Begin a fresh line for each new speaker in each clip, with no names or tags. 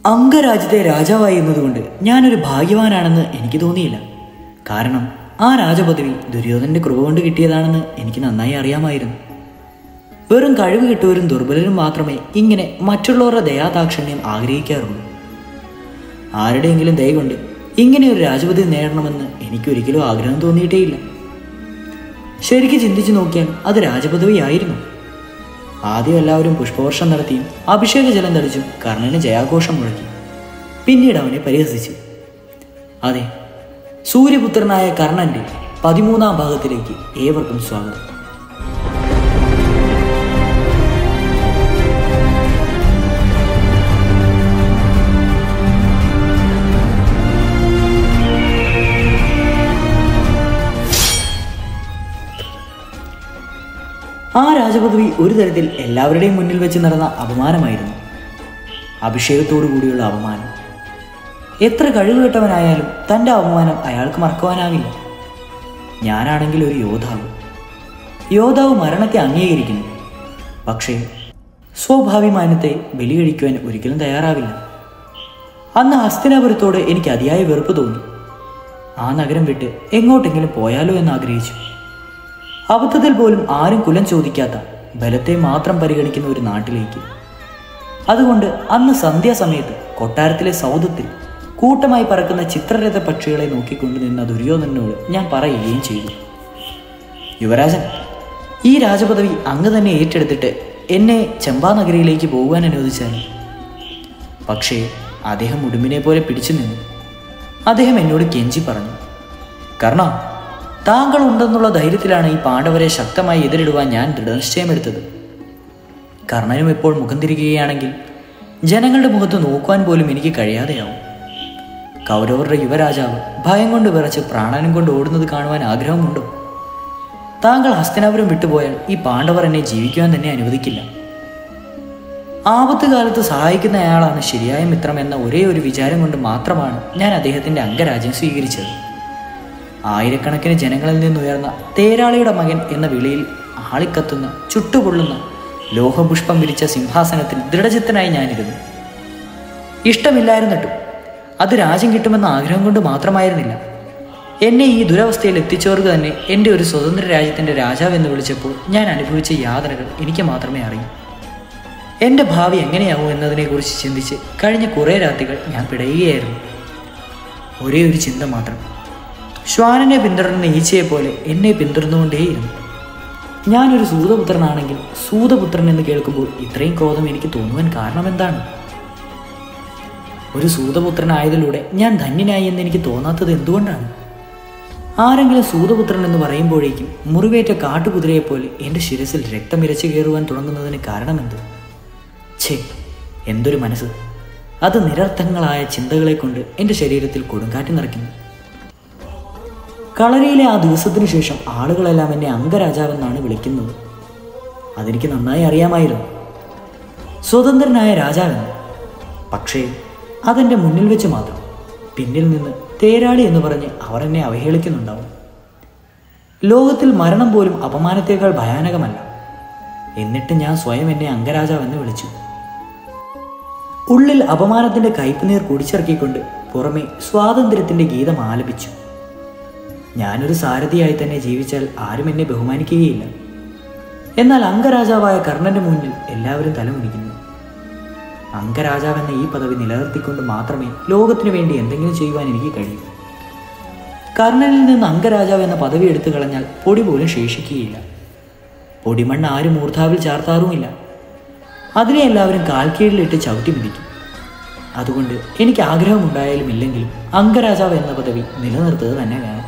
അംഗരാജ്യത്തെ രാജാവായി എന്നതുകൊണ്ട് ഞാനൊരു ഭാഗ്യവാനാണെന്ന് എനിക്ക് തോന്നിയില്ല. കാരണം ആ രാജപദവി ദുര്യോധനന്റെ കൃപ കൊണ്ട് കിട്ടിയതാണെന്ന് എനിക്ക് നന്നായി അറിയാമായിരുന്നു. വെറും കഴിവ് കിട്ടുവരും ദുർബലരും മാത്രമേ ഇങ്ങനെ മറ്റുള്ളവരുടെ ദയാദാക്ഷിണ്യം ആഗ്രഹിക്കാറുള്ളൂ. ആരുടെയെങ്കിലും ദയ കൊണ്ട് ഇങ്ങനെ ഒരു രാജപദവി നേടണമെന്ന് എനിക്കൊരിക്കലും ആഗ്രഹം തോന്നിയിട്ടേയില്ല. ശരിക്ക് ചിന്തിച്ചു നോക്കിയാൽ അത് രാജപദവിയായിരുന്നു. ആദ്യം എല്ലാവരും പുഷ്പവർഷം നടത്തിയും അഭിഷേക ജലം തളിച്ചും കർണന് ജയാഘോഷം മുഴക്കി. പിന്നീട് അവനെ പരിഹസിച്ചു. അതെ, സൂര്യപുത്രനായ കർണന്റെ 13ാം ഭാഗത്തിലേക്ക് ഏവർക്കും സ്വാഗതം. ആ രാജപദവി ഒരു തരത്തിൽ എല്ലാവരുടെയും മുന്നിൽ വെച്ച് നടന്ന അപമാനമായിരുന്നു. അഭിഷേകത്തോടു കൂടിയുള്ള അപമാനം. എത്ര കഴിവുകെട്ടവനായാലും തൻ്റെ അപമാനം അയാൾക്ക് മറക്കുവാനാവില്ല. ഞാനാണെങ്കിൽ ഒരു യോദ്ധാവ് മരണത്തെ അംഗീകരിക്കുന്നു. പക്ഷേ സ്വാഭാവിമാനത്തെ ബലി കഴിക്കുവാൻ ഒരിക്കലും തയ്യാറാവില്ല. അന്ന് ഹസ്തിനാപുരത്തോട് എനിക്ക് അതിയായ വെറുപ്പ് തോന്നി. ആ നഗരം വിട്ട് എങ്ങോട്ടെങ്കിലും പോയാലോ എന്ന് ആഗ്രഹിച്ചു. അബദ്ധത്തിൽ പോലും ആരും കുലം ചോദിക്കാത്ത, ബലത്തെ മാത്രം പരിഗണിക്കുന്ന ഒരു നാട്ടിലേക്ക്. അതുകൊണ്ട് അന്ന് സന്ധ്യാസമയത്ത് കൊട്ടാരത്തിലെ സൗധത്തിൽ കൂട്ടമായി പറക്കുന്ന ചിത്രരഥ പക്ഷികളെ നോക്കിക്കൊണ്ടു നിന്ന ദുര്യോധനനോട് ഞാൻ പറയുകയും ചെയ്തു, യുവരാജൻ, ഈ രാജപദവി അങ്ങ് തന്നെ ഏറ്റെടുത്തിട്ട് എന്നെ ചമ്പാനഗരിയിലേക്ക് പോകുവാൻ അനുവദിച്ചാൽ. പക്ഷേ അദ്ദേഹം ഉടുമ്പിനെ പോലെ പിടിച്ചു നിന്നു. അദ്ദേഹം എന്നോട് കെഞ്ചി പറഞ്ഞു, കർണ, താങ്കൾ ഉണ്ടെന്നുള്ള ധൈര്യത്തിലാണ് ഈ പാണ്ഡവരെ ശക്തമായി എതിരിടുവാൻ ഞാൻ ദൃഢനിശ്ചയമെടുത്തത്. കർണനും ഇപ്പോൾ മുഖം തിരികുകയാണെങ്കിൽ ജനങ്ങളുടെ മുഖത്ത് നോക്കുവാൻ പോലും എനിക്ക് കഴിയാതെയാവും. കൗരവരുടെ യുവരാജാവ് ഭയം കൊണ്ട് വിറച്ച് പ്രാണനും കൊണ്ട് ഓടുന്നത് കാണുവാൻ ആഗ്രഹമുണ്ടോ? താങ്കൾ ഹസ്തിനാപുരം വിട്ടുപോയാൽ ഈ പാണ്ഡവർ എന്നെ ജീവിക്കുവാൻ തന്നെ അനുവദിക്കില്ല. ആപത്ത് കാലത്ത് സഹായിക്കുന്നയാളാണ് ശരിയായ മിത്രം എന്ന ഒരേ ഒരു വിചാരം കൊണ്ട് മാത്രമാണ് ഞാൻ അദ്ദേഹത്തിൻ്റെ അംഗരാജ്യം സ്വീകരിച്ചത്. ആയിരക്കണക്കിന് ജനങ്ങളിൽ നിന്നുയർന്ന തേരാളിയുടെ മകൻ എന്ന വിളിയിൽ ആളിക്കത്തുന്ന ചുട്ടുപൊള്ളുന്ന ലോഹപുഷ്പം വിരിച്ച സിംഹാസനത്തിൽ ദൃഢചിത്തനായി ഞാനിരുന്നു. ഇഷ്ടമില്ലായിരുന്നിട്ടും അത് രാജ്യം കിട്ടുമെന്ന ആഗ്രഹം കൊണ്ട് മാത്രമായിരുന്നില്ല. എന്നെ ഈ ദുരവസ്ഥയിൽ എത്തിച്ചവർക്ക് തന്നെ എൻ്റെ ഒരു സ്വതന്ത്ര രാജ്യത്തിൻ്റെ രാജാവ് എന്ന് വിളിച്ചപ്പോൾ ഞാൻ അനുഭവിച്ച യാതനകൾ എനിക്ക് മാത്രമേ അറിയൂ. എൻ്റെ ഭാവി എങ്ങനെയാവും എന്നതിനെക്കുറിച്ച് ചിന്തിച്ച് കഴിഞ്ഞ കുറേ രാത്രികൾ ഞാൻ പിടയുകയായിരുന്നു. ഒരേ ഒരു ചിന്ത മാത്രം. ശ്വാനനെ പിന്തുടരുന്ന ഈച്ചയെപ്പോലെ എന്നെ പിന്തുടർന്നുകൊണ്ടേയിരുന്നു. ഞാനൊരു സൂതപുത്രനാണെങ്കിൽ സൂതപുത്രൻ എന്ന് കേൾക്കുമ്പോൾ ഇത്രയും ക്രോധം എനിക്ക് തോന്നുവാൻ കാരണം എന്താണ്? ഒരു സൂതപുത്രനായതിലൂടെ ഞാൻ ധന്യനായി എന്ന് എനിക്ക് തോന്നാത്തത് എന്തുകൊണ്ടാണ്? ആരെങ്കിലും സൂതപുത്രൻ എന്ന് പറയുമ്പോഴേക്കും മുറിവേറ്റ കാട്ടുകുതിരയെപ്പോലെ എൻ്റെ ശിരസിൽ രക്തമിരച്ചു കയറുവാൻ തുടങ്ങുന്നതിന് കാരണമെന്ത്? ഛേ, എന്തൊരു മനസ്സ്! അത് നിരർത്ഥങ്ങളായ ചിന്തകളെ കൊണ്ട് എൻ്റെ ശരീരത്തിൽ കൊടുങ്കാറ്റ് നിറയ്ക്കുന്നു. കളരിയിലെ ആ ദിവസത്തിനു ശേഷം ആളുകളെല്ലാം എന്നെ അംഗരാജാവെന്നാണ് വിളിക്കുന്നത്. അതെനിക്ക് നന്നായി അറിയാമായിരുന്നു, സ്വതന്ത്രനായ രാജാവെന്ന്. പക്ഷേ അതെൻ്റെ മുന്നിൽ വെച്ച് മാത്രം. പിന്നിൽ നിന്ന് തേരാളി എന്ന് പറഞ്ഞ് അവർ എന്നെ അവഹേളിക്കുന്നുണ്ടാവും. ലോകത്തിൽ മരണം പോലും അപമാനത്തേക്കാൾ ഭയാനകമല്ല. എന്നിട്ട് ഞാൻ സ്വയം എന്നെ അംഗരാജാവെന്ന് വിളിച്ചു. ഉള്ളിൽ അപമാനത്തിൻ്റെ കയ്പുനീർ കുടിച്ചിറക്കിക്കൊണ്ട് പുറമെ സ്വാതന്ത്ര്യത്തിൻ്റെ ഗീതം ആലപിച്ചു. ഞാനൊരു സാരഥിയായി തന്നെ ജീവിച്ചാൽ ആരും എന്നെ ബഹുമാനിക്കുകയില്ല. എന്നാൽ അംഗരാജാവായ കർണന്റെ മുന്നിൽ എല്ലാവരും തലമുനിക്കുന്നു. അംഗരാജാവെന്ന ഈ പദവി നിലനിർത്തിക്കൊണ്ട് മാത്രമേ ലോകത്തിനു വേണ്ടി എന്തെങ്കിലും ചെയ്യുവാൻ എനിക്ക് കഴിയൂ. കർണനിൽ നിന്ന് അംഗരാജാവ് എന്ന പദവി എടുത്തു കളഞ്ഞാൽ പൊടി പോലും ശേഷിക്കുകയില്ല. പൊടിമണ്ണ് ആരും മൂർധാവിൽ ചാർത്താറുമില്ല. അതിനെ എല്ലാവരും കാൽക്കീഴിലിട്ട് ചവിട്ടി മിതിക്കും. അതുകൊണ്ട് എനിക്ക് ആഗ്രഹമുണ്ടായാലും ഇല്ലെങ്കിലും അംഗരാജാവ് എന്ന പദവി നിലനിർത്തുക തന്നെ വേണം.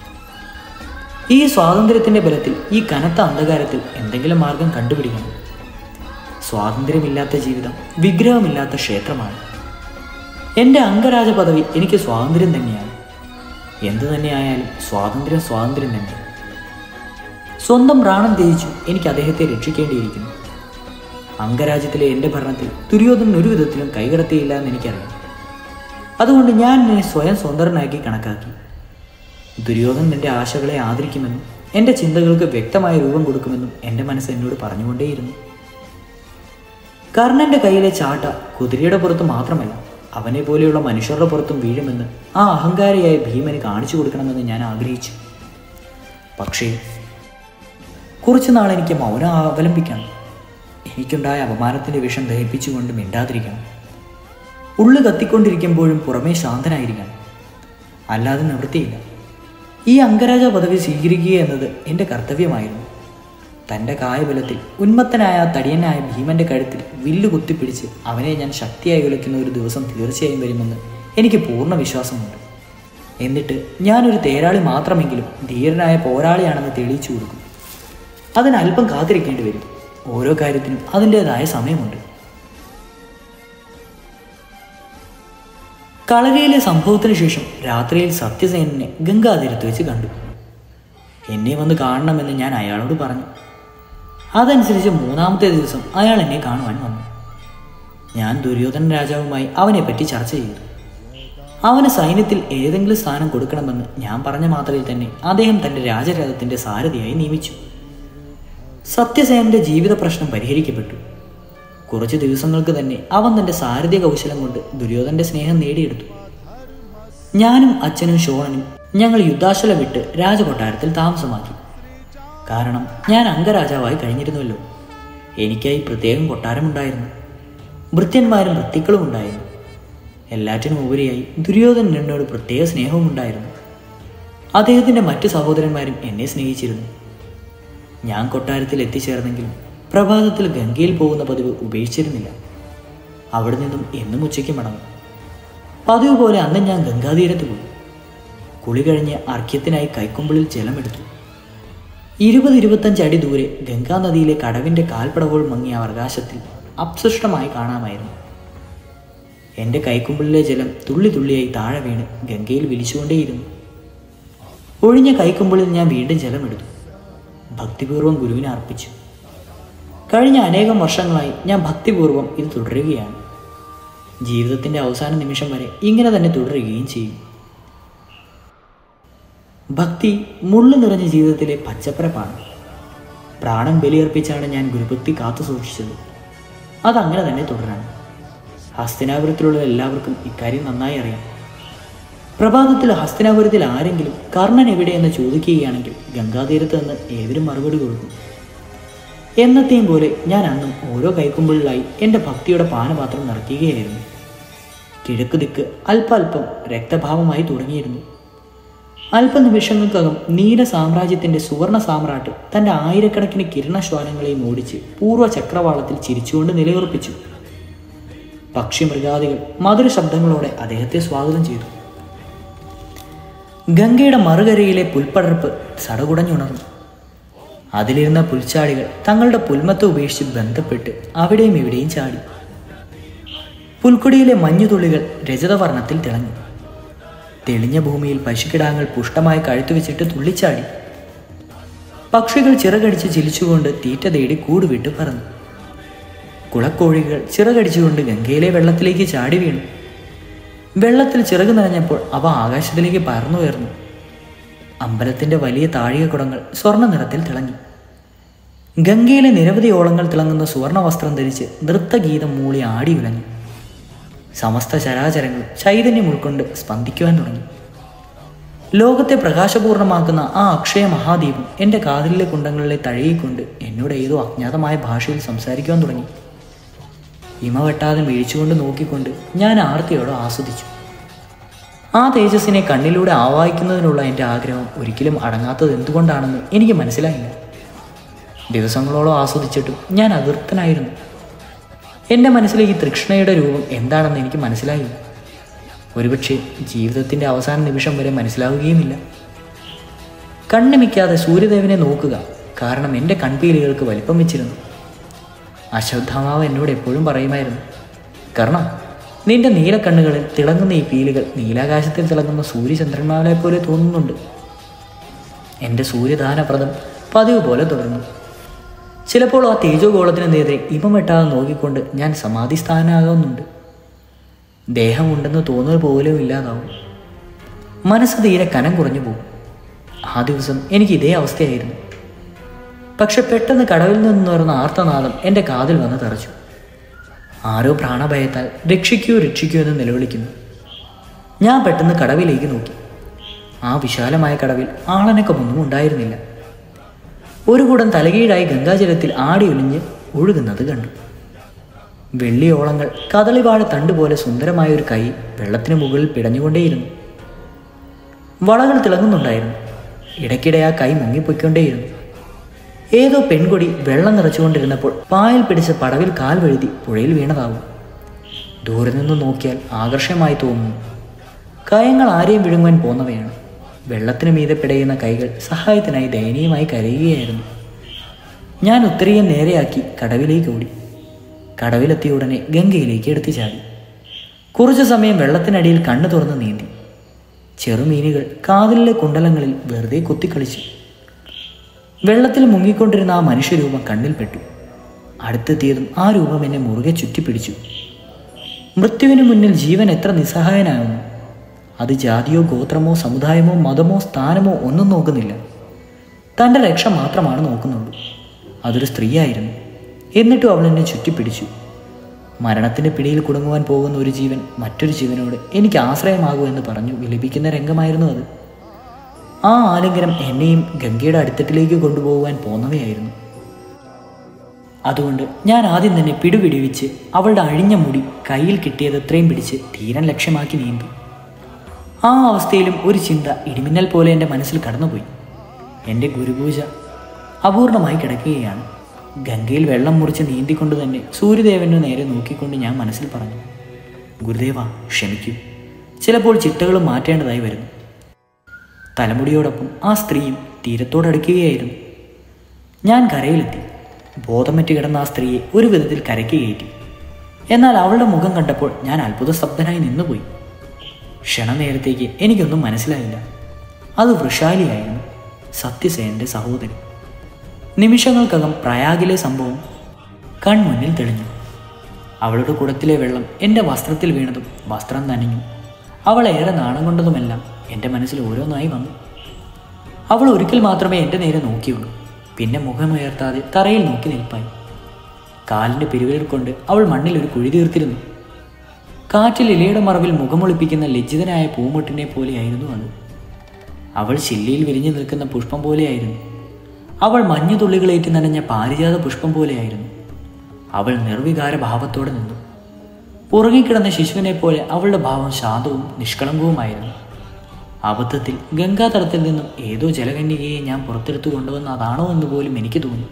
ഈ സ്വാതന്ത്ര്യത്തിൻ്റെ ബലത്തിൽ ഈ കനത്ത അന്ധകാരത്തിൽ എന്തെങ്കിലും മാർഗം കണ്ടുപിടിക്കണം. സ്വാതന്ത്ര്യമില്ലാത്ത ജീവിതം വിഗ്രഹമില്ലാത്ത ക്ഷേത്രമാണ്. എൻ്റെ അംഗരാജ പദവി എനിക്ക് സ്വാതന്ത്ര്യം തന്നെയാണ്. എന്തു തന്നെയായാലും സ്വാതന്ത്ര്യം തന്നെ. സ്വന്തം പ്രാണം ത്യജിച്ചു എനിക്ക് അദ്ദേഹത്തെ രക്ഷിക്കേണ്ടിയിരിക്കുന്നു. അംഗരാജ്യത്തിലെ എൻ്റെ ഭരണത്തിൽ ദുര്യോധനൻ ഒരു വിധത്തിലും കൈകടത്തിയില്ല എന്ന് എനിക്കറിയാം. അതുകൊണ്ട് ഞാൻ എന്നെ സ്വയം സ്വതന്ത്രനാക്കി കണക്കാക്കി. ദുര്യോധനൻ എൻ്റെ ആശകളെ ആദരിക്കുമെന്നും എൻ്റെ ചിന്തകൾക്ക് വ്യക്തമായ രൂപം കൊടുക്കുമെന്നും എൻ്റെ മനസ്സ് എന്നോട് പറഞ്ഞുകൊണ്ടേയിരുന്നു. കർണന്റെ കയ്യിലെ ചാട്ട കുതിരയുടെ പുറത്ത് മാത്രമല്ല, അവനെ പോലെയുള്ള മനുഷ്യരുടെ പുറത്തും വീഴുമെന്ന് ആ അഹങ്കാരിയായ ഭീമന് കാണിച്ചു കൊടുക്കണമെന്ന് ഞാൻ ആഗ്രഹിച്ചു. പക്ഷേ കുറച്ചു നാൾ എനിക്ക് മൗനം അവലംബിക്കണം. എനിക്കുണ്ടായ അപമാനത്തിൻ്റെ വിഷം ദഹിപ്പിച്ചുകൊണ്ട് മിണ്ടാതിരിക്കണം. ഉള്ളു കത്തിക്കൊണ്ടിരിക്കുമ്പോഴും പുറമേ ശാന്തനായിരിക്കണം. അല്ലാതെ നിവൃത്തിയില്ല. ഈ അംഗരാജ പദവി സ്വീകരിക്കുക എന്നത് എൻ്റെ കർത്തവ്യമായിരുന്നു. തൻ്റെ കായബലത്തിൽ ഉന്മത്തനായ തടിയനായ ഭീമൻ്റെ കഴുത്തിൽ വില്ല് കുത്തിപ്പിടിച്ച് അവനെ ഞാൻ ശക്തിയായി ഉലയ്ക്കുന്ന ഒരു ദിവസം തീർച്ചയായും വരുമെന്ന് എനിക്ക് പൂർണ്ണ വിശ്വാസമുണ്ട്. എന്നിട്ട് ഞാനൊരു തേരാളി മാത്രമെങ്കിലും ധീരനായ പോരാളിയാണെന്ന് തെളിയിച്ചു കൊടുക്കും. അതിന് അല്പം കാത്തിരിക്കേണ്ടി വരും. ഓരോ കാര്യത്തിനും അതിൻ്റെതായ സമയമുണ്ട്. കളരിയിലെ സംഭവത്തിന് ശേഷം രാത്രിയിൽ സത്യസേനനെ ഗംഗാതീരത്ത് വെച്ച് കണ്ടു. എന്നെ വന്ന് കാണണമെന്ന് ഞാൻ അയാളോട് പറഞ്ഞു. അതനുസരിച്ച് മൂന്നാമത്തെ ദിവസം അയാൾ എന്നെ കാണുവാൻ വന്നു. ഞാൻ ദുര്യോധന രാജാവുമായി അവനെപ്പറ്റി ചർച്ച ചെയ്തു. അവന് സൈന്യത്തിൽ ഏതെങ്കിലും സ്ഥാനം കൊടുക്കണമെന്ന് ഞാൻ പറഞ്ഞ മാത്രയിൽ തന്നെ അദ്ദേഹം തൻ്റെ രാജരഥത്തിൻ്റെ സാരഥിയായി നിയമിച്ചു. സത്യസേനന്റെ ജീവിത പ്രശ്നം പരിഹരിക്കപ്പെട്ടു. കുറച്ച് ദിവസങ്ങൾക്ക് തന്നെ അവൻ തൻ്റെ സാരഥ്യ കൗശലം കൊണ്ട് ദുര്യോധന്റെ സ്നേഹം നേടിയെടുത്തു. ഞാനും അച്ഛനും ഷോണനും ഞങ്ങൾ യുദ്ധാശല വിട്ട് രാജകൊട്ടാരത്തിൽ താമസമാക്കി. കാരണം ഞാൻ അംഗരാജാവായി കഴിഞ്ഞിരുന്നുവല്ലോ. എനിക്കായി പ്രത്യേകം കൊട്ടാരമുണ്ടായിരുന്നു. ഭൃത്യന്മാരും വൃത്തിക്കളും ഉണ്ടായിരുന്നു. എല്ലാറ്റിനും ഉപരിയായി ദുര്യോധനൻ എന്നോട് പ്രത്യേക സ്നേഹവും ഉണ്ടായിരുന്നു. അദ്ദേഹത്തിൻ്റെ മറ്റു സഹോദരന്മാരും എന്നെ സ്നേഹിച്ചിരുന്നു. ഞാൻ കൊട്ടാരത്തിൽ എത്തിച്ചേർന്നെങ്കിലും പ്രഭാതത്തിൽ ഗംഗയിൽ പോകുന്ന പതിവ് ഉപേക്ഷിച്ചിരുന്നില്ല. അവിടെ നിന്നും എന്നും ഉച്ചയ്ക്ക് മടങ്ങും. പതിവ് പോലെ അന്ന് ഞാൻ ഗംഗാതീരത്ത് പോയി. കുളി കഴിഞ്ഞ് അർഘ്യത്തിനായി കൈക്കൊമ്പിളിൽ ജലമെടുത്തു. 20-25 അടി ദൂരെ ഗംഗാനദിയിലെ കടവിൻ്റെ കാൽപ്പടവുകൾ മങ്ങിയ ആകാശത്തിൽ അപ്സൃഷ്ടമായി കാണാമായിരുന്നു. എൻ്റെ കൈക്കുമ്പിളിലെ ജലം തുള്ളി തുള്ളിയായി താഴെ വീണ് ഗംഗയിൽ വിളിച്ചുകൊണ്ടേയിരുന്നു. ഒഴിഞ്ഞ കൈക്കുമ്പിളിൽ ഞാൻ വീണ്ടും ജലമെടുത്തു. ഭക്തിപൂർവ്വം ഗുരുവിനെ അർപ്പിച്ചു. കഴിഞ്ഞ അനേകം വർഷങ്ങളായി ഞാൻ ഭക്തിപൂർവ്വം ഇത് തുടരുകയാണ്. ജീവിതത്തിൻ്റെ അവസാന നിമിഷം വരെ ഇങ്ങനെ തന്നെ തുടരുകയും ചെയ്യും. ഭക്തി മുള്ളു നിറഞ്ഞ ജീവിതത്തിലെ പച്ചപ്പരപ്പാണ്. പ്രാണൻ ബലിയർപ്പിച്ചാണ് ഞാൻ ഗുരുഭക്തി കാത്തു സൂക്ഷിച്ചത്. അതങ്ങനെ തന്നെ തുടരണം. ഹസ്തിനാപുരത്തിലുള്ള എല്ലാവർക്കും ഇക്കാര്യം നന്നായി അറിയാം. പ്രഭാതത്തിൽ ഹസ്തിനാപുരത്തിൽ ആരെങ്കിലും കർണൻ എവിടെയെന്ന് ചോദിക്കുകയാണെങ്കിൽ ഗംഗാതീരത്ത് നിന്ന് ഏവരും മറുപടി കൊടുക്കും. എന്നത്തെയും പോലെ ഞാൻ അന്നും ഓരോ കൈക്കുമ്പിളിലായി എൻ്റെ ഭക്തിയുടെ പാനപാത്രം നിറയ്ക്കുകയായിരുന്നു. കിഴക്ക് ദിക്ക് അല്പാൽപ്പം രക്തഭാവമായി തുടങ്ങിയിരുന്നു. അല്പനിമിഷങ്ങൾക്കകം നീല സാമ്രാജ്യത്തിൻ്റെ സുവർണ സാമ്രാട്ട് തൻ്റെ ആയിരക്കണക്കിന് കിരണശ്വാനങ്ങളെയും ഓടിച്ച് പൂർവ്വ ചക്രവാളത്തിൽ ചിരിച്ചുകൊണ്ട് നിലയുറപ്പിച്ചു. പക്ഷിമൃഗാദികൾ മധുര ശബ്ദങ്ങളോടെ അദ്ദേഹത്തെ സ്വാഗതം ചെയ്തു. ഗംഗയുടെ മറുകരയിലെ പുൽപ്പടർപ്പ് സടകുടഞ്ഞുണർന്നു. അതിലിരുന്ന പുൽച്ചാടികൾ തങ്ങളുടെ പുൽമത്ത് ഉപേക്ഷിച്ച് ബന്ധപ്പെട്ട് അവിടെയും ഇവിടെയും ചാടി. പുൽക്കൊടിയിലെ മഞ്ഞുതുള്ളികൾ രജതവർണ്ണത്തിൽ തിളങ്ങി. തെളിഞ്ഞ ഭൂമിയിൽ പശുക്കിടാങ്ങൾ പുഷ്ടമായി കഴുത്തുവെച്ചിട്ട് തുള്ളിച്ചാടി. പക്ഷികൾ ചിറകടിച്ച് ചിലിച്ചുകൊണ്ട് തീറ്റ തേടി കൂടുവിട്ട് പറന്നു. കുളക്കോഴികൾ ചിറകടിച്ചുകൊണ്ട് ഗംഗയിലെ വെള്ളത്തിലേക്ക് ചാടി വീണു. വെള്ളത്തിൽ ചിറക് നിറഞ്ഞപ്പോൾ അവ ആകാശത്തിലേക്ക് പറന്നുയർന്നു. അമ്പലത്തിൻ്റെ വലിയ താഴികക്കുടങ്ങൾ സ്വർണ്ണ നിറത്തിൽ തിളങ്ങി. ഗംഗയിലെ നിരവധി ഓളങ്ങൾ തിളങ്ങുന്ന സുവർണ വസ്ത്രം ധരിച്ച് നൃത്തഗീതം മൂളി ആടി ഉലഞ്ഞു. സമസ്ത ചരാചരങ്ങൾ ചൈതന്യം ഉൾക്കൊണ്ട് സ്പന്ദിക്കുവാൻ തുടങ്ങി. ലോകത്തെ പ്രകാശപൂർണമാക്കുന്ന ആ അക്ഷയ മഹാദീപം എൻ്റെ കാതിലെ കുണ്ടങ്ങളിലെ തഴയിക്കൊണ്ട് എന്നോട് ഏതോ അജ്ഞാതമായ ഭാഷയിൽ സംസാരിക്കുവാൻ തുടങ്ങി. ഇമ വെട്ടാതെ വീഴ്ചകൊണ്ട് നോക്കിക്കൊണ്ട് ഞാൻ ആർത്തിയോടെ ആസ്വദിച്ചു. ആ തേജസ്സിനെ കണ്ണിലൂടെ ആവാഹിക്കുന്നതിനുള്ള എൻ്റെ ആഗ്രഹം ഒരിക്കലും അടങ്ങാത്തത് എന്തുകൊണ്ടാണെന്ന് എനിക്ക് മനസ്സിലായില്ല. ദിവസങ്ങളോളം ആസ്വദിച്ചിട്ടും ഞാൻ അതൃപ്തനായിരുന്നു. എൻ്റെ മനസ്സിലേക്ക് തൃഷ്ണയുടെ രൂപം എന്താണെന്ന് എനിക്ക് മനസ്സിലായില്ല. ഒരുപക്ഷെ ജീവിതത്തിൻ്റെ അവസാന നിമിഷം വരെ മനസ്സിലാവുകയുമില്ല. കണ്ണുമിക്കാതെ സൂര്യദേവനെ നോക്കുക, കാരണം എൻ്റെ കൺപീലികൾക്ക് വലിപ്പം വെച്ചിരുന്നു. അശ്വത്ഥാമാവ് എന്നോട് എപ്പോഴും പറയുമായിരുന്നു, കർണം, നിന്റെ നീലക്കണ്ണുകളിൽ തിളങ്ങുന്ന ഈ പീലികൾ നീലാകാശത്തിൽ തിളങ്ങുന്ന സൂര്യചന്ദ്രന്മാരെ പോലെ തോന്നുന്നുണ്ട്. എൻ്റെ സൂര്യദാനപ്രദം പതിവ് പോലെ തുടർന്നു. ചിലപ്പോൾ ആ തേജോഗോളത്തിന് നേരെ ഇമം വെട്ടാതെ നോക്കിക്കൊണ്ട് ഞാൻ സമാധിസ്ഥാനാകുന്നുണ്ട്. ദേഹമുണ്ടെന്ന് തോന്നൽ പോലും ഇല്ലാതാവും. മനസ്സ് തീരെ കനം കുറഞ്ഞു പോകും. ആ ദിവസം എനിക്ക് ഇതേ അവസ്ഥയായിരുന്നു. പക്ഷെ പെട്ടെന്ന് കടവിൽ നിന്നുയർന്ന ആർത്തനാദം എൻ്റെ കാതിൽ വന്ന് തറച്ചു. ആരോ പ്രാണഭയത്താൽ രക്ഷിക്കൂ രക്ഷിക്കൂ എന്ന് നിലവിളിക്കുന്നു. ഞാൻ പെട്ടെന്ന് കടവിലേക്ക് നോക്കി. ആ വിശാലമായ കടവിൽ ആളനക്കമൊന്നും ഉണ്ടായിരുന്നില്ല. ഒരു കൂടം തലകീഴായി ഗംഗാജലത്തിൽ ആടി ഒലിഞ്ഞ് ഒഴുകുന്നത് കണ്ടു. വെള്ളിയോളങ്ങൾ കദളിവാഴ തണ്ട് പോലെ സുന്ദരമായ ഒരു കൈ വെള്ളത്തിന് മുകളിൽ പിടഞ്ഞുകൊണ്ടേയിരുന്നു. വളകൾ തിളങ്ങുന്നുണ്ടായിരുന്നു. ഇടയ്ക്കിടെ ആ കൈ മുങ്ങിപ്പൊയ്ക്കൊണ്ടേയിരുന്നു. ഏതോ പെൺകൊടി വെള്ളം നിറച്ചുകൊണ്ടിരുന്നപ്പോൾ പായൽ പിടിച്ച പടവിൽ കാൽ വഴുതി പുഴയിൽ വീണതാവും. ദൂരെ നിന്ന് നോക്കിയാൽ ആകർഷകമായി തോന്നുന്നു. കയങ്ങൾ ആരെയും വിഴുങ്ങുവാൻ പോന്നവയാണ്. വെള്ളത്തിന് മീതെ പിടയുന്ന കൈകൾ സഹായത്തിനായി ദയനീയമായി കരയുകയായിരുന്നു. ഞാൻ ഉത്തരീയം നേരെയാക്കി കടവിലേക്ക് ഓടി. കടവിലെത്തിയ ഉടനെ ഗംഗയിലേക്ക് എടുത്തു ചാടി. കുറച്ചു സമയം വെള്ളത്തിനടിയിൽ കണ്ണു തുറന്ന് നീന്തി. ചെറുമീനുകൾ കാതിലെ കുണ്ടലങ്ങളിൽ വെറുതെ കുത്തിക്കളിച്ചു. വെള്ളത്തിൽ മുങ്ങിക്കൊണ്ടിരുന്ന ആ മനുഷ്യരൂപം കണ്ണിൽപ്പെട്ടു. അടുത്തെത്തിയതും ആ രൂപം എന്നെ മുറുകെ ചുറ്റിപ്പിടിച്ചു. മൃത്യുവിന് മുന്നിൽ ജീവൻ എത്ര നിസ്സഹായനാകുന്നു. അത് ജാതിയോ ഗോത്രമോ സമുദായമോ മതമോ സ്ഥാനമോ ഒന്നും നോക്കുന്നില്ല. തൻ്റെ രക്ഷ മാത്രമാണ് നോക്കുന്നുള്ളൂ. അതൊരു സ്ത്രീയായിരുന്നു. എന്നിട്ടും അവൾ എന്നെ ചുറ്റിപ്പിടിച്ചു. മരണത്തിൻ്റെ പിടിയിൽ കുടുങ്ങുവാൻ പോകുന്ന ഒരു ജീവൻ മറ്റൊരു ജീവനോട് എനിക്ക് ആശ്രയമാകൂ എന്ന് പറഞ്ഞു വിലപിക്കുന്ന രംഗമായിരുന്നു അത്. ആ ആലിംഗനം എന്നെയും ഗംഗയുടെ അടിത്തട്ടിലേക്ക് കൊണ്ടുപോകുവാൻ പോന്നവയായിരുന്നു. അതുകൊണ്ട് ഞാൻ ആദ്യം തന്നെ പിടിവിടിവിച്ച് അവളുടെ അഴിഞ്ഞ മുടി കയ്യിൽ കിട്ടിയതെത്രയും പിടിച്ച് തീരൻ ലക്ഷ്യമാക്കി നീന്തി. ആ അവസ്ഥയിലും ഒരു ചിന്ത ഇടിമിന്നൽ പോലെ എൻ്റെ മനസ്സിൽ കടന്നുപോയി. എൻ്റെ ഗുരുപൂജ അപൂർണമായി കിടക്കുകയാണ്. ഗംഗയിൽ വെള്ളം മുറിച്ച് നീന്തിക്കൊണ്ട് തന്നെ സൂര്യദേവനു നേരെ നോക്കിക്കൊണ്ട് ഞാൻ മനസ്സിൽ പറഞ്ഞു, ഗുരുദേവ ക്ഷമിക്കൂ, ചിലപ്പോൾ ചിട്ടകളും മാറ്റേണ്ടതായി വരുന്നു. തലമുടിയോടൊപ്പം ആ സ്ത്രീയും തീരത്തോടടുക്കുകയായിരുന്നു. ഞാൻ കരയിലെത്തി. ബോധമറ്റ് കിടന്ന ആ സ്ത്രീയെ ഒരു വിധത്തിൽ കരയ്ക്ക് കയറ്റി. എന്നാൽ അവളുടെ മുഖം കണ്ടപ്പോൾ ഞാൻ അത്ഭുതസ്തബ്ധനായി നിന്നുപോയി. ക്ഷണനേരത്തേക്ക് എനിക്കൊന്നും മനസ്സിലായില്ല. അത് വൃഷാലിയായിരുന്നു, സത്യസേനന്റെ സഹോദരി. നിമിഷങ്ങൾക്കകം പ്രയാഗിലെ സംഭവം കൺമുന്നിൽ തെളിഞ്ഞു. അവളുടെ കുടത്തിലെ വെള്ളം എൻ്റെ വസ്ത്രത്തിൽ വീണതും വസ്ത്രം നനഞ്ഞു. അവളേറെ നാണം കൊണ്ടതുമെല്ലാം എൻ്റെ മനസ്സിൽ ഓരോന്നായി വന്നു. അവൾ ഒരിക്കൽ മാത്രമേ എൻ്റെ നേരെ നോക്കിയുള്ളൂ. പിന്നെ മുഖമുയർത്താതെ തറയിൽ നോക്കി നിൽപ്പായി. കാലിൻ്റെ പിരിവിരൽ കൊണ്ട് അവൾ മണ്ണിൽ ഒരു കുഴി തീർത്തിരുന്നു. കാറ്റിൽ ഇലയുടെ മറവിൽ മുഖമൊളിപ്പിക്കുന്ന ലജ്ജിതനായ പൂമൊട്ടിനെ പോലെയായിരുന്നു അത്. അവൾ ചില്ലിയിൽ വിരിഞ്ഞു നിൽക്കുന്ന പുഷ്പം പോലെയായിരുന്നു. അവൾ മഞ്ഞുതുള്ളികളേറ്റ് നനഞ്ഞ പാരിജാത പുഷ്പം പോലെയായിരുന്നു. അവൾ നിർവികാര ഭാവത്തോടെ നിന്നു. ഉറങ്ങിക്കിടന്ന ശിശുവിനെ പോലെ അവളുടെ ഭാവം ശാന്തവും നിഷ്കളങ്കവുമായിരുന്നു. അബദ്ധത്തിൽ ഗംഗാതടത്തിൽ നിന്നും ഏതോ ജലകന്യകയെ ഞാൻ പുറത്തെടുത്തു കൊണ്ടുവന്ന അതാണോ എന്ന് പോലും എനിക്ക് തോന്നി.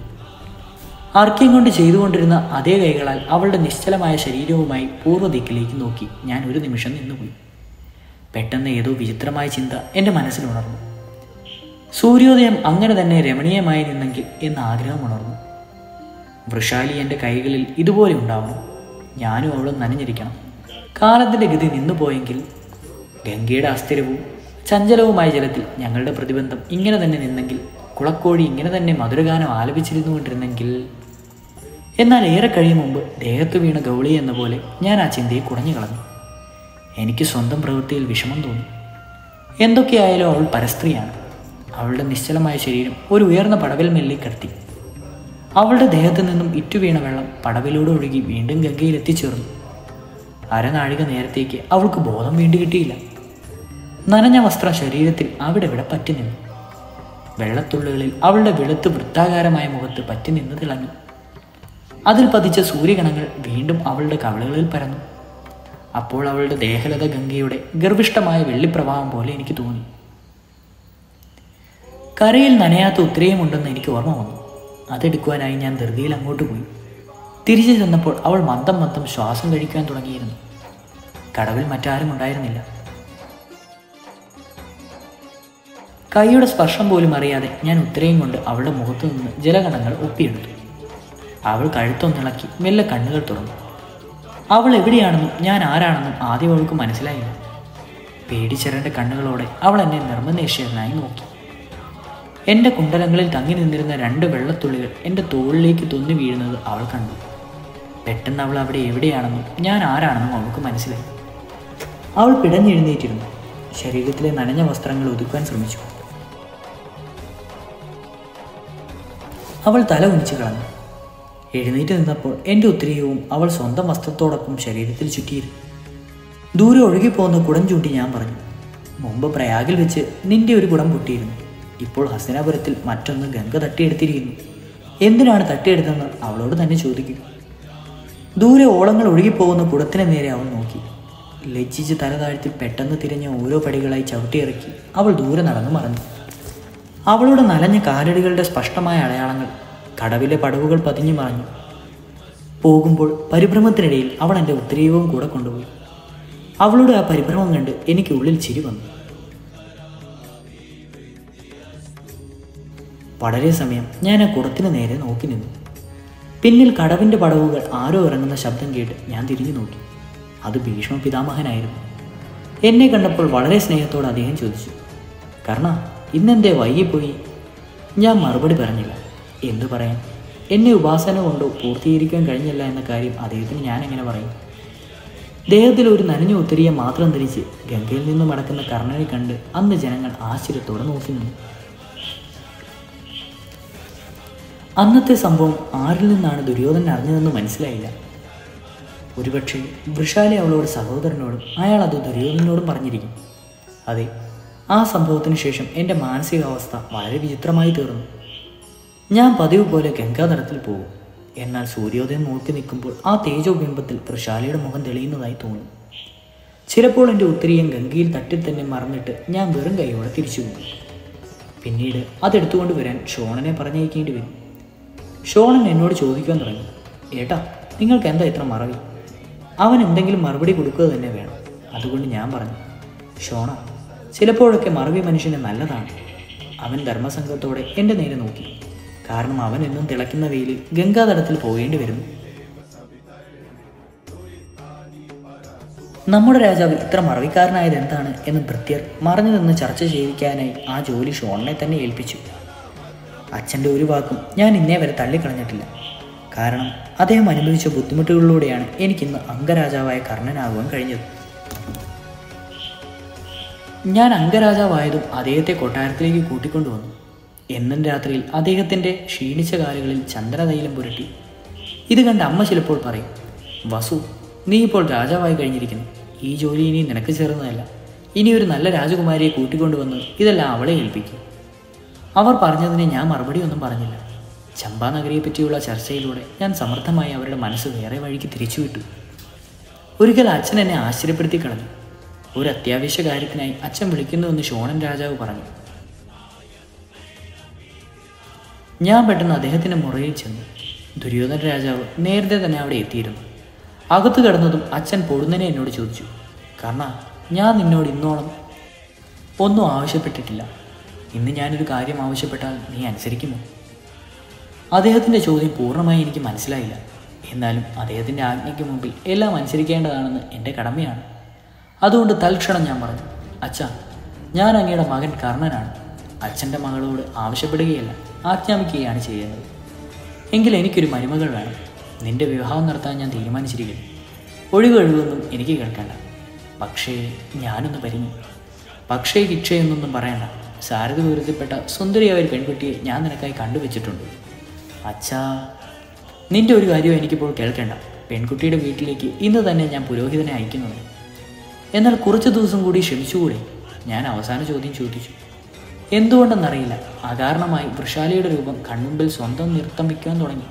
അർക്യം കൊണ്ട് ചെയ്തുകൊണ്ടിരുന്ന അതേ കൈകളാൽ അവളുടെ നിശ്ചലമായ ശരീരവുമായി പൂർവ്വദിക്കിലേക്ക് നോക്കി ഞാൻ ഒരു നിമിഷം നിന്നുപോയി. പെട്ടെന്ന് ഏതോ വിചിത്രമായ ചിന്ത എൻ്റെ മനസ്സിലുണർന്നു. സൂര്യോദയം അങ്ങനെ തന്നെ രമണീയമായി നിന്നെങ്കിൽ എന്ന ആഗ്രഹം ഉണർന്നു. വൃഷാലി എൻ്റെ കൈകളിൽ ഇതുപോലെ ഉണ്ടാവണം. ഞാനും അവളും നനഞ്ഞിരിക്കണം. കാലത്തിൻ്റെ ഗതി നിന്നുപോയെങ്കിൽ ഗംഗയുടെ അസ്ഥിരവും ചഞ്ചലവുമായ ജലത്തിൽ ഞങ്ങളുടെ പ്രതിബന്ധം ഇങ്ങനെ തന്നെ നിന്നെങ്കിൽ, കുളക്കോഴി ഇങ്ങനെ തന്നെ മധുരഗാനം ആലപിച്ചിരുന്നു കൊണ്ടിരുന്നെങ്കിൽ. എന്നാൽ ഏറെ കഴിയും മുമ്പ് ദേഹത്ത് വീണ ഗൗളി എന്ന പോലെ ഞാൻ ആ ചിന്തയെ കുടഞ്ഞു കളഞ്ഞു. എനിക്ക് സ്വന്തം പ്രവൃത്തിയിൽ വിഷമം തോന്നി. എന്തൊക്കെയായാലും അവൾ പരസ്ത്രീയാണ്. അവളുടെ നിശ്ചലമായ ശരീരം ഒരു ഉയർന്ന പടവിൽ മെല്ലി കിടത്തി. അവളുടെ ദേഹത്ത് നിന്നും ഇറ്റുവീണ വെള്ളം പടവിലൂടെ ഒഴുകി വീണ്ടും ഗംഗയിൽ എത്തിച്ചേർന്നു. അരനാഴിക നേരത്തേക്ക് അവൾക്ക് ബോധം വീണ്ടു കിട്ടിയില്ല. നനഞ്ഞ വസ്ത്രം ശരീരത്തിൽ അവിടെ ഇവിടെ പറ്റി നിന്നു. വെള്ളത്തുള്ളികളിൽ അവളുടെ വെളുത്ത് വൃത്താകാരമായ മുഖത്ത് പറ്റി നിന്ന് തിളങ്ങി. അതിൽ പതിച്ച സൂര്യകണങ്ങൾ വീണ്ടും അവളുടെ കവിളുകളിൽ പരന്നു. അപ്പോൾ അവളുടെ ദേഹലത ഗംഗയുടെ ഗർഭിഷ്ഠമായ വെള്ളിപ്രവാഹം പോലെ എനിക്ക് തോന്നി. കരയിൽ നനയാത്ത ഉത്തരയുമുണ്ടെന്ന് എനിക്ക് ഓർമ്മ വന്നു. അതെടുക്കുവാനായി ഞാൻ ധൃതിയിൽ അങ്ങോട്ട് പോയി. തിരിച്ചു ചെന്നപ്പോൾ അവൾ മന്ദം മന്ദം ശ്വാസം കഴിക്കാൻ തുടങ്ങിയിരുന്നു. കടവിൽ മറ്റാരും ഉണ്ടായിരുന്നില്ല. കൈയുടെ സ്പർശം പോലും അറിയാതെ ഞാൻ ഉത്തരയും കൊണ്ട് അവളുടെ മുഖത്തു നിന്ന് ജലകണങ്ങൾ ഒപ്പിയെടുത്തു. അവൾ കഴുത്തൊന്നിളക്കി മെല്ലെ കണ്ണുകൾ തുറന്നു. അവൾ എവിടെയാണെന്നും ഞാൻ ആരാണെന്നും ആദ്യം അവൾക്ക് മനസ്സിലായില്ല. പേടിച്ചെരണ്ട കണ്ണുകളോടെ അവൾ എന്നെ നിർമ്മനേശ്വരനായി നോക്കി. എൻ്റെ കുണ്ടലങ്ങളിൽ തങ്ങി നിന്നിരുന്ന 2 വെള്ളത്തുള്ളികൾ എൻ്റെ തോളിലേക്ക് തൊന്നി വീഴുന്നത് അവൾ കണ്ടു. പെട്ടെന്ന് അവൾ അവിടെ എവിടെയാണെന്നും ഞാൻ ആരാണെന്നും അവൾക്ക് മനസ്സിലായി. അവൾ പിടഞ്ഞെഴുന്നേറ്റിരുന്നു. ശരീരത്തിലെ നനഞ്ഞ വസ്ത്രങ്ങൾ ഒതുക്കാൻ ശ്രമിച്ചു. അവൾ തല കുനിച്ചു കളഞ്ഞു. എഴുന്നേറ്റ് നിന്നപ്പോൾ എൻ്റെ ഉത്തരീയവും അവൾ സ്വന്തം വസ്ത്രത്തോടൊപ്പം ശരീരത്തിൽ ചുറ്റിയിരുന്നു. ദൂരെ ഒഴുകിപ്പോകുന്ന കുടം ചൂണ്ടി ഞാൻ പറഞ്ഞു, മുമ്പ് പ്രയാഗിൽ വെച്ച് നിന്റെ ഒരു കുടം പൊട്ടിയിരുന്നു. ഇപ്പോൾ ഹസ്തിനാപുരത്തിൽ മറ്റൊന്ന് ഗംഗ തട്ടിയെടുത്തിരിക്കുന്നു. എന്തിനാണ് തട്ടിയെടുത്തതെന്ന് അവളോട് തന്നെ ചോദിക്കുക. ദൂരെ ഓളങ്ങൾ ഒഴുകിപ്പോകുന്ന കുടത്തിന് നേരെ അവൾ നോക്കി. ലജ്ജിച്ച് തല താഴ്ത്തി പെട്ടെന്ന് തിരിഞ്ഞ ഓരോ പടികളായി ചവിട്ടിയിറക്കി അവൾ ദൂരെ നടന്നു മറഞ്ഞു. അവളുടെ നനഞ്ഞ കാലടികളുടെ സ്പഷ്ടമായ അടയാളങ്ങൾ കടവിലെ പടവുകൾ പതിഞ്ഞു മറഞ്ഞു. പോകുമ്പോൾ പരിഭ്രമത്തിനിടയിൽ അവൾ എൻ്റെ ഉത്തരീയവും കൂടെ കൊണ്ടുപോയി. അവളുടെ ആ പരിഭ്രമം കണ്ട് എനിക്ക് ഉള്ളിൽ ചിരി വന്നു. വളരെ സമയം ഞാൻ ആ കുടത്തിന് നേരെ നോക്കി നിന്നു. പിന്നിൽ കടവിൻ്റെ പടവുകൾ ആരോ ഇറങ്ങുന്ന ശബ്ദം കേട്ട് ഞാൻ തിരിഞ്ഞു നോക്കി. അത് ഭീഷ്മ പിതാമഹനായിരുന്നു. എന്നെ കണ്ടപ്പോൾ വളരെ സ്നേഹത്തോടെ അദ്ദേഹം ചോദിച്ചു, കർണ, ഇന്നെന്തേ വൈകിപ്പോയി? ഞാൻ മറുപടി പറഞ്ഞില്ല. എന്തു പറയാൻ? എന്നെ ഉപാസന കൊണ്ടോ പൂർത്തീകരിക്കാൻ കഴിഞ്ഞില്ല എന്ന കാര്യം അദ്ദേഹത്തിന് ഞാൻ എങ്ങനെ പറയും? ദേഹത്തിൽ ഒരു നനഞ്ഞ ഉത്തരീയം മാത്രം ധരിച്ച് ഗംഗയിൽ നിന്നും മടക്കുന്ന കർണനെ കണ്ട് അന്ന് ജനങ്ങൾ ആശ്ചര്യത്തോടെ നോക്കി നിന്നു. അന്നത്തെ സംഭവം ആരിൽ നിന്നാണ് ദുര്യോധനൻ അറിഞ്ഞതെന്ന് മനസ്സിലായില്ല. ഒരുപക്ഷെ വൃഷാലി അവളോട് സഹോദരനോടും അയാൾ അത് ദുര്യോധനോടും പറഞ്ഞിരിക്കും. അതെ, ആ സംഭവത്തിന് ശേഷം എൻ്റെ മാനസികാവസ്ഥ വളരെ വിചിത്രമായി തീർന്നു. ഞാൻ പതിവ് പോലെ ഗംഗാതടത്തിൽ പോകും. എന്നാൽ സൂര്യോദയം നോക്കി നിൽക്കുമ്പോൾ ആ തേജോബിംബത്തിൽ വൃഷാലിയുടെ മുഖം തെളിയുന്നതായി തോന്നും. ചിലപ്പോൾ എൻ്റെ ഉത്തരീയം ഗംഗയിൽ തട്ടിൽ തന്നെ മറന്നിട്ട് ഞാൻ വെറും കൈയോടെ തിരിച്ചു പോകും. പിന്നീട് അതെടുത്തുകൊണ്ട് വരാൻ ഷോണനെ പറഞ്ഞയക്കേണ്ടി വരും. ഷോണൻ എന്നോട് ചോദിക്കാൻ തുടങ്ങി, ഏട്ടാ, നിങ്ങൾക്ക് എന്താ ഇത്ര മറവി? അവൻ എന്തെങ്കിലും മറുപടി കൊടുക്കുക തന്നെ വേണം. അതുകൊണ്ട് ഞാൻ പറഞ്ഞു, ഷോണ, ചിലപ്പോഴൊക്കെ മറവി മനുഷ്യന് നല്ലതാണ്. അവൻ ധർമ്മസംഘത്തോടെ എൻ്റെ നേരെ നോക്കി. കാരണം അവൻ എന്നും തിളയ്ക്കുന്ന വെയിലിൽ ഗംഗാതടത്തിൽ പോകേണ്ടി വരുന്നു. നമ്മുടെ രാജാവ് ഇത്ര മറവിക്കാരനായത് എന്താണ് എന്ന് ഭൃത്യർ മറഞ്ഞു നിന്ന് ചർച്ച ചെയ്യിക്കാനായി ആ ജോലി ഷോണിനെ തന്നെ ഏൽപ്പിച്ചു. അച്ഛൻ്റെ ഒരു വാക്കും ഞാൻ ഇന്നേ വരെ തള്ളിക്കളഞ്ഞിട്ടില്ല. കാരണം അദ്ദേഹം അനുഭവിച്ച ബുദ്ധിമുട്ടുകളിലൂടെയാണ് എനിക്കിന്ന് അംഗരാജാവായ കർണനാകുവാൻ കഴിഞ്ഞത്. ഞാൻ അംഗരാജാവായതും അദ്ദേഹത്തെ കൊട്ടാരത്തിലേക്ക് കൂട്ടിക്കൊണ്ടുവന്നു. എന്നും രാത്രിയിൽ അദ്ദേഹത്തിൻ്റെ ക്ഷീണിച്ച കാലുകളിൽ ചന്ദനതൈലം പുരട്ടി. ഇത് കണ്ട് അമ്മ ചിലപ്പോൾ പറയും, വസു, നീ ഇപ്പോൾ രാജാവായി കഴിഞ്ഞിരിക്കുന്നു. ഈ ജോലി ഇനി നിനക്ക് ചേർന്നതല്ല. ഇനി ഒരു നല്ല രാജകുമാരിയെ കൂട്ടിക്കൊണ്ടുവന്ന് ഇതെല്ലാം അവളെ ഏൽപ്പിക്കും. അവർ പറഞ്ഞതിന് ഞാൻ മറുപടി ഒന്നും പറഞ്ഞില്ല. ചമ്പാ നഗരിയെപ്പറ്റിയുള്ള ചർച്ചയിലൂടെ ഞാൻ സമർത്ഥമായി അവരുടെ മനസ്സ് വേറെ വഴിക്ക് തിരിച്ചുവിട്ടു. ഒരിക്കൽ അച്ഛൻ എന്നെ ആശ്ചര്യപ്പെടുത്തി കളഞ്ഞു. ഒരു അത്യാവശ്യ കാര്യത്തിനായി അച്ഛൻ വിളിക്കുന്നുവെന്ന് ഷോണൻ രാജാവ് പറഞ്ഞു. ഞാൻ പെട്ടെന്ന് അദ്ദേഹത്തിൻ്റെ മുറിയിൽ ചെന്നു. ദുര്യോധന രാജാവ് നേരത്തെ തന്നെ അവിടെ എത്തിയിരുന്നു. അകത്ത് കിടന്നതും അച്ഛൻ പൊടുന്നനെ എന്നോട് ചോദിച്ചു, കർണ, ഞാൻ നിന്നോട് ഇന്നോളം ഒന്നും ആവശ്യപ്പെട്ടിട്ടില്ല. ഇന്ന് ഞാനൊരു കാര്യം ആവശ്യപ്പെട്ടാൽ നീ അനുസരിക്കുമോ? അദ്ദേഹത്തിൻ്റെ ചോദ്യം പൂർണ്ണമായി എനിക്ക് മനസ്സിലായില്ല. എന്നാലും അദ്ദേഹത്തിൻ്റെ ആജ്ഞയ്ക്ക് മുമ്പിൽ എല്ലാം അനുസരിക്കേണ്ടതാണെന്ന് എൻ്റെ കടമയാണ്. അതുകൊണ്ട് തൽക്ഷണം ഞാൻ പറഞ്ഞു, അച്ഛാ, ഞാൻ അങ്ങയുടെ മകൻ കർണനാണ്. അച്ഛൻ്റെ മകളോട് ആവശ്യപ്പെടുകയല്ല, ആജ്ഞാപിക്കുകയാണ് ചെയ്യുന്നത്. എങ്കിൽ എനിക്കൊരു മരുമകൾ വേണം. നിന്റെ വിവാഹം നടത്താൻ ഞാൻ തീരുമാനിച്ചിരിക്കുന്നു. ഒഴിവൊഴിവൊന്നും എനിക്ക് കേൾക്കണ്ട. പക്ഷേ ഞാനൊന്ന് പരിങ്ങി. പക്ഷേ കിക്ഷയൊന്നൊന്നും പറയണ്ട. സാരഥി വിരുദ്ധപ്പെട്ട സുന്ദരിയായ ഒരു പെൺകുട്ടിയെ ഞാൻ നിനക്കായി കണ്ടുവച്ചിട്ടുണ്ട്. അച്ഛാ, നിന്റെ ഒരു കാര്യവും എനിക്കിപ്പോൾ കേൾക്കേണ്ട. പെൺകുട്ടിയുടെ വീട്ടിലേക്ക് ഇന്ന് തന്നെ ഞാൻ പുരോഹിതനെ അയക്കുന്നുണ്ട്. എന്നാൽ കുറച്ച് ദിവസം കൂടി ക്ഷമിച്ചുകൂടെ? ഞാൻ അവസാന ചോദ്യം ചോദിച്ചു. എന്തുകൊണ്ടെന്നറിയില്ല, അകാരണമായി വൃഷാലിയുടെ രൂപം കൺമുമ്പിൽ സ്വന്തം നൃത്തം വയ്ക്കാൻ തുടങ്ങി.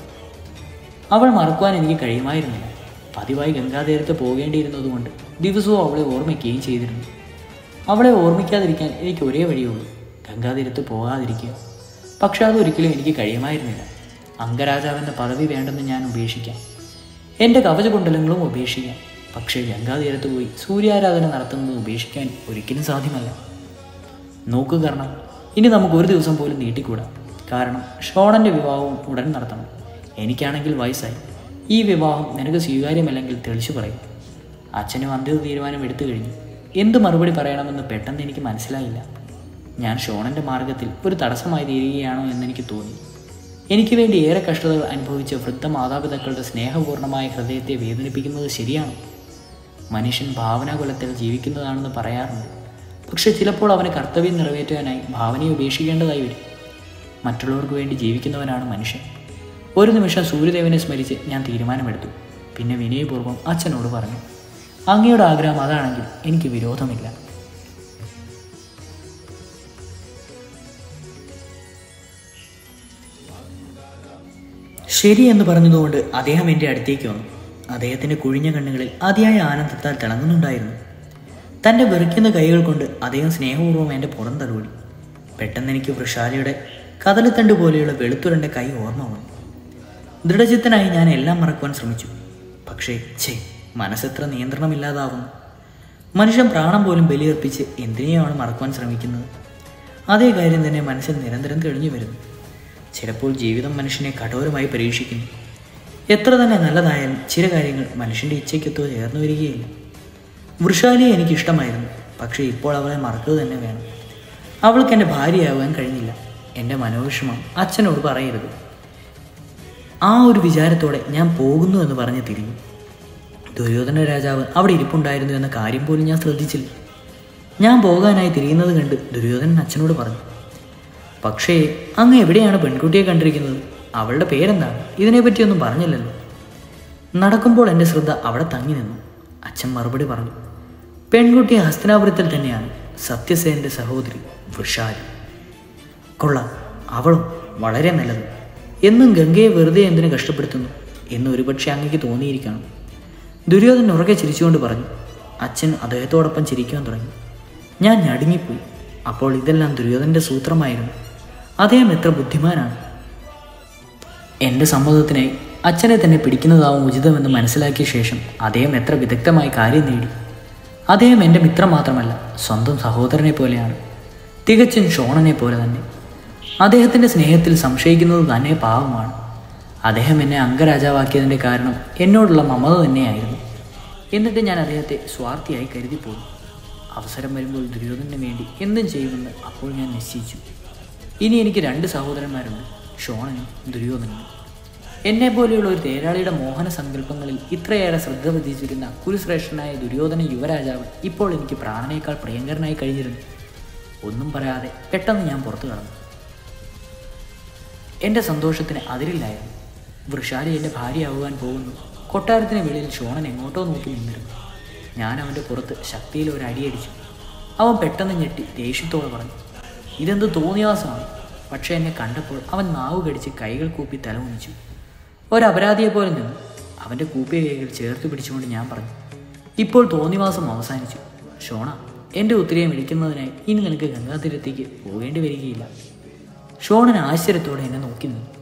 അവൾ മറക്കുവാൻ എനിക്ക് കഴിയുമായിരുന്നില്ല. പതിവായി ഗംഗാതീരത്ത് പോകേണ്ടിയിരുന്നതുകൊണ്ട് ദിവസവും അവളെ ഓർമ്മിക്കുകയും ചെയ്തിരുന്നു. അവളെ ഓർമ്മിക്കാതിരിക്കാൻ എനിക്ക് ഒരേ വഴിയുള്ളൂ, ഗംഗാതീരത്ത് പോകാതിരിക്കുക. പക്ഷെ അതൊരിക്കലും എനിക്ക് കഴിയുമായിരുന്നില്ല. അംഗരാജാവെന്ന പദവി വേണ്ടെന്ന് ഞാൻ ഉപേക്ഷിക്കാം, എൻ്റെ കവചകുണ്ടലങ്ങളും ഉപേക്ഷിക്കാം. പക്ഷേ ഗംഗാതീരത്ത് പോയി സൂര്യാരാധന നടത്തുന്നത് ഉപേക്ഷിക്കാൻ ഒരിക്കലും സാധ്യമല്ല. നോക്കൂ കർണ, ഇനി നമുക്ക് ഒരു ദിവസം പോലും നീട്ടിക്കൂടാ. കാരണം ഷോണൻ്റെ വിവാഹവും ഉടൻ നടത്തണം. എനിക്കാണെങ്കിൽ വയസ്സായി. ഈ വിവാഹം നിനക്ക് സ്വീകാര്യമല്ലെങ്കിൽ തെളിച്ചു പറയും. അച്ഛനും അന്തിമ തീരുമാനം എടുത്തു കഴിഞ്ഞു. എന്ത് മറുപടി പറയണമെന്ന് പെട്ടെന്ന് എനിക്ക് മനസ്സിലായില്ല. ഞാൻ ഷോണൻ്റെ മാർഗത്തിൽ ഒരു തടസ്സമായി തീരുകയാണോ എന്നെനിക്ക് തോന്നി. എനിക്ക് വേണ്ടി ഏറെ കഷ്ടതകൾ അനുഭവിച്ച വൃദ്ധ മാതാപിതാക്കളുടെ സ്നേഹപൂർണ്ണമായ ഹൃദയത്തെ വേദനിപ്പിക്കുന്നത് ശരിയാണോ? മനുഷ്യൻ ഭാവനാകുലത്തിൽ ജീവിക്കുന്നതാണെന്ന് പറയാറുണ്ട്. പക്ഷെ ചിലപ്പോൾ അവന് കർത്തവ്യം നിറവേറ്റാനായി ഭാവനയെ ഉപേക്ഷിക്കേണ്ടതായി വരും. മറ്റുള്ളവർക്ക് വേണ്ടി ജീവിക്കുന്നവനാണ് മനുഷ്യൻ. ഒരു നിമിഷം സൂര്യദേവനെ സ്മരിച്ച് ഞാൻ തീരുമാനമെടുത്തു. പിന്നെ വിനയപൂർവ്വം അച്ഛനോട് പറഞ്ഞു, അങ്ങയുടെ ആഗ്രഹം അതാണെങ്കിൽ എനിക്ക് വിരോധമില്ല. ശരി എന്ന് പറഞ്ഞതുകൊണ്ട് അദ്ദേഹം എൻ്റെ അടുത്തേക്ക് വന്നു. അദ്ദേഹത്തിൻ്റെ കുഴിഞ്ഞ കണ്ണുകളിൽ അതിയായ ആനന്ദത്താൽ തിളങ്ങുന്നുണ്ടായിരുന്നു. തൻ്റെ വെറുക്കുന്ന കൈകൾ കൊണ്ട് അദ്ദേഹം സ്നേഹപൂർവ്വം എൻ്റെ പുറം തലോടി. പെട്ടെന്ന് എനിക്ക് വൃഷാലിയുടെ കദളിത്തണ്ട് പോലെയുള്ള വെളുത്തുരണ്ട കൈ ഓർമ്മ വന്നു. ദൃഢചിത്തനായി ഞാൻ എല്ലാം മറക്കുവാൻ ശ്രമിച്ചു. പക്ഷേ മനസ്സെത്ര നിയന്ത്രണമില്ലാതാവുന്നു. മനുഷ്യൻ പ്രാണം പോലും ബലിയർപ്പിച്ച് എന്തിനെയാണ് മറക്കുവാൻ ശ്രമിക്കുന്നത്? അതേ കാര്യം തന്നെ മനസ്സിൽ നിരന്തരം തെളിഞ്ഞു വരുന്നു. ചിലപ്പോൾ ജീവിതം മനുഷ്യനെ കഠോരമായി പരീക്ഷിക്കുന്നു. എത്ര തന്നെ നല്ലതായാലും ചില കാര്യങ്ങൾ മനുഷ്യൻ്റെ ഇച്ഛയ്ക്കൊത്തോ ചേർന്നു വരികയില്ല. വൃഷാലിയെ എനിക്കിഷ്ടമായിരുന്നു. പക്ഷേ ഇപ്പോൾ അവളെ മറക്കുക തന്നെ വേണം. അവൾക്ക് എൻ്റെ ഭാര്യയാവാൻ കഴിഞ്ഞില്ല. എൻ്റെ മനോവിഷമം അച്ഛനോട് പറയരുത്. ആ ഒരു വിചാരത്തോടെ ഞാൻ പോകുന്നു എന്ന് പറഞ്ഞ് തിരിഞ്ഞു. ദുര്യോധന രാജാവ് അവിടെ ഇരിപ്പുണ്ടായിരുന്നു എന്ന കാര്യം പോലും ഞാൻ ശ്രദ്ധിച്ചില്ല. ഞാൻ പോകാനായി തിരിയുന്നത് കണ്ട് ദുര്യോധനൻ അച്ഛനോട് പറഞ്ഞു, പക്ഷേ അങ്ങ് എവിടെയാണ് പെൺകുട്ടിയെ കണ്ടിരിക്കുന്നത്? അവളുടെ പേരെന്താണ്? ഇതിനെപ്പറ്റിയൊന്നും പറഞ്ഞില്ലല്ലോ. നടക്കുമ്പോൾ എൻ്റെ ശ്രദ്ധ അവിടെ തങ്ങി നിന്നു. അച്ഛൻ മറുപടി പറഞ്ഞു, പെൺകുട്ടി ഹസ്തിനാപുരത്തിൽ തന്നെയാണ്. സത്യസേനൻ്റെ സഹോദരി വൃഷാലി. കൊള്ളാം, അവളും വളരെ നല്ലത്. എന്നും ഗംഗയെ വെറുതെ എന്തിനു കഷ്ടപ്പെടുത്തുന്നു എന്ന് ഒരുപക്ഷെ അങ്ങേക്ക് തോന്നിയിരിക്കണം. ദുര്യോധനൻ ഉറക്കെ ചിരിച്ചുകൊണ്ട് പറഞ്ഞു. അച്ഛൻ അദ്ദേഹത്തോടൊപ്പം ചിരിക്കാൻ തുടങ്ങി. ഞാൻ ഞടുങ്ങിപ്പോയി. അപ്പോൾ ഇതെല്ലാം ദുര്യോധനൻ്റെ സൂത്രമായിരുന്നു. അദ്ദേഹം എത്ര ബുദ്ധിമാനാണ്. എൻ്റെ സമ്മതത്തിനായി അച്ഛനെ തന്നെ പിടിക്കുന്നതാവും ഉചിതമെന്ന് മനസ്സിലാക്കിയ ശേഷം അദ്ദേഹം എത്ര വിദഗ്ധമായി കാര്യം നേടി. അദ്ദേഹം എൻ്റെ മിത്രം മാത്രമല്ല, സ്വന്തം സഹോദരനെ പോലെയാണ്. തികച്ചും ഷോണനെ പോലെ തന്നെ. അദ്ദേഹത്തിൻ്റെ സ്നേഹത്തിൽ സംശയിക്കുന്നത് തന്നെ പാവമാണ്. അദ്ദേഹം എന്നെ അംഗരാജാവാക്കിയതിൻ്റെ കാരണം എന്നോടുള്ള മമത തന്നെയായിരുന്നു. എന്നിട്ട് ഞാൻ അദ്ദേഹത്തെ സ്വാർത്ഥിയായി കരുതിപ്പോയി. അവസരം വരുമ്പോൾ ദുര്യോധനന് വേണ്ടി എന്തും ചെയ്യുമെന്ന് അപ്പോൾ ഞാൻ നിശ്ചയിച്ചു. ഇനി എനിക്ക് 2 സഹോദരന്മാരുണ്ട്, ഷോണനും ദുര്യോധനനും. എന്നെപ്പോലെയുള്ള ഒരു തേരാളിയുടെ മോഹന സങ്കല്പങ്ങളിൽ ഇത്രയേറെ ശ്രദ്ധ പതിച്ചിരുന്ന കുരുശ്രേഷ്ഠനായ ദുര്യോധന യുവരാജാവ് ഇപ്പോൾ എനിക്ക് പ്രാണനേക്കാൾ പ്രിയങ്കരനായി കഴിഞ്ഞിരുന്നു. ഒന്നും പറയാതെ പെട്ടെന്ന് ഞാൻ പുറത്തു കടന്നു. എൻ്റെ സന്തോഷത്തിന് അതിരില്ലായിരുന്നു. വൃഷാലി എൻ്റെ ഭാര്യയാവുവാൻ പോകുന്നു. കൊട്ടാരത്തിന് വെളിയിൽ ഷോണൻ എങ്ങോട്ടോ നോക്കി നിന്നിരുന്നു. ഞാൻ അവൻ്റെ പുറത്ത് ശക്തിയിൽ ഒരു അടിയടിച്ചു. അവൻ പെട്ടെന്ന് ഞെട്ടി ദേഷ്യത്തോടെ പറഞ്ഞു, ഇതെന്ത് തോന്നിയാസമാണ്. പക്ഷേ എന്നെ കണ്ടപ്പോൾ അവൻ നാവ് കടിച്ച് കൈകൾ കൂപ്പി തലമുണിച്ചു. ഒരപരാധിയെപ്പോലെ നിന്നു. അവൻ്റെ കൂപ്പിയ കൈകൾ ചേർത്ത് പിടിച്ചുകൊണ്ട് ഞാൻ പറഞ്ഞു, ഇപ്പോൾ തോന്നിവാസം അവസാനിച്ചു. ഷോണ, എൻ്റെ ഉത്തരയെ വിളിക്കുന്നതിനായി ഇനി നിനക്ക് ഗംഗാതീരത്തേക്ക് പോകേണ്ടി വരികയില്ല. ഷോണൻ ആശ്ചര്യത്തോടെ എന്നെ നോക്കി നിന്നു.